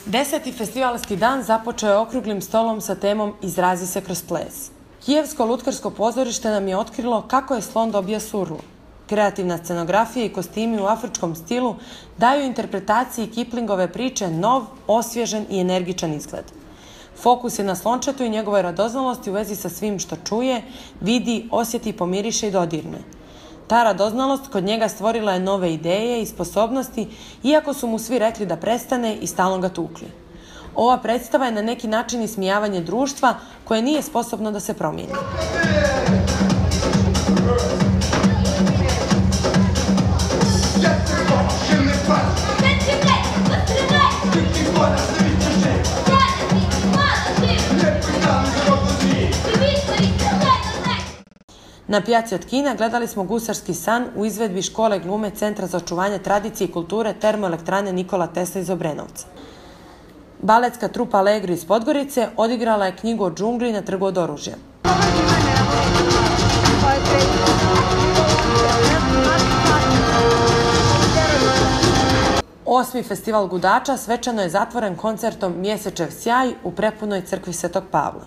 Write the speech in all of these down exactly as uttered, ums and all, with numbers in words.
Deseti festivalski dan započeo je okruglim stolom sa temom Izrazi se kroz ples. Kijevsko lutkarsko pozorište nam je otkrilo kako je slon dobio surlu. Kreativna scenografija i kostimi u afričkom stilu daju interpretaciji Kiplingove priče nov, osvježen i energičan izgled. Fokus je na slončetu i njegovoj radoznalosti u vezi sa svim što čuje, vidi, osjeti, pomiriše i dodirne. Ta radoznalost kod njega stvorila je nove ideje i sposobnosti, iako su mu svi rekli da prestane i stalno ga tukli. Ova predstava je na neki način ismijavanje društva koje nije sposobno da se promijeni. Na pijaci od Kina gledali smo Gusarski san u izvedbi škole glume Centra za očuvanje tradicije i kulture Termoelektrane Nikola Tesla iz Obrenovca. Baletska trupa Allegro iz Podgorice odigrala je knjigu o džungli na Trgu od oružja. Osmi festival gudača svečano je zatvoren koncertom Mjesečev sjaj u prepunoj crkvi Svetog Pavla.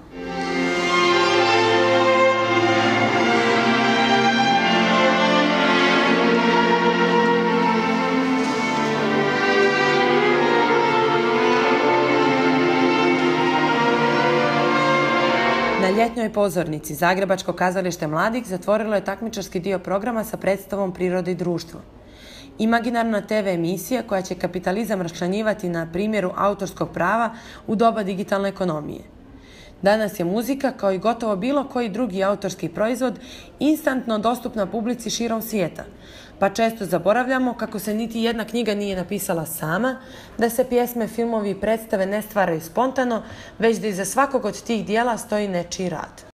Na ljetnjoj pozornici Zagrebačko kazalište mladih zatvorilo je takmičarski dio programa sa predstavom Priroda i društvo. Imaginarna te ve emisija koja će kapitalizam raščlanjivati na primjeru autorskog prava u doba digitalne ekonomije. Danas je muzika, kao i gotovo bilo koji drugi autorski proizvod, instantno dostupna publici širom svijeta, pa često zaboravljamo kako se niti jedna knjiga nije napisala sama, da se pjesme, filmovi i predstave ne stvaraju spontano, već da iza svakog od tih dijela stoji nečiji rad.